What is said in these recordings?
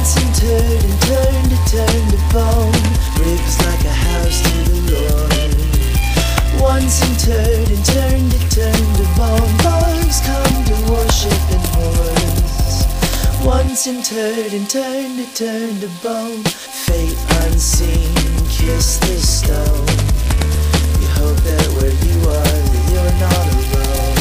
Once and turned to bone. Ribs like a house to the Lord. Once and turned to bone. Boys come to worship in hordes. Once and turned to bone. Fate unseen, kiss the stone. You hope that where you are, that you're not alone.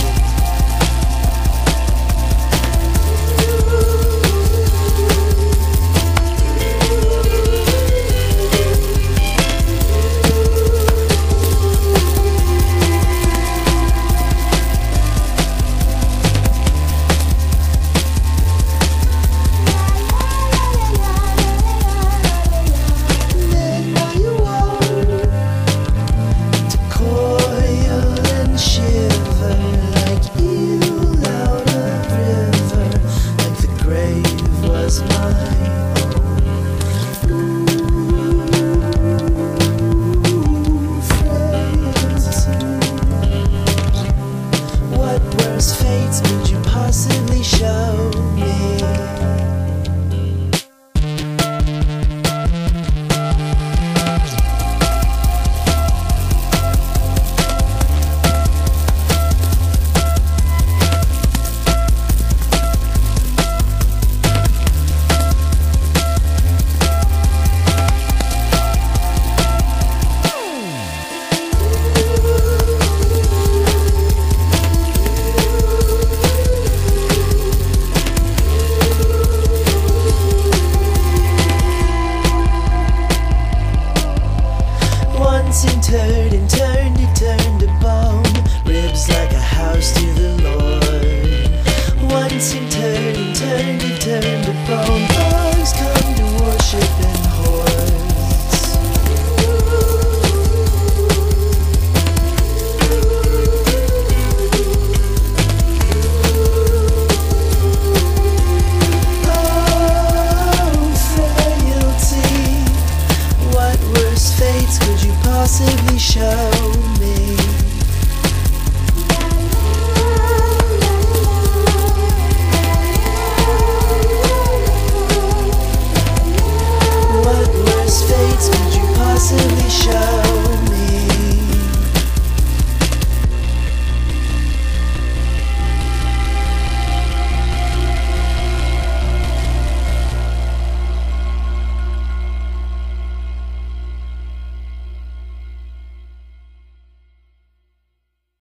Like the grave was mine.